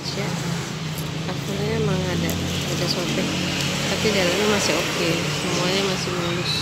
aja. Akhirnya emang ada sobek, tapi dalamnya masih oke, semuanya masih mulus.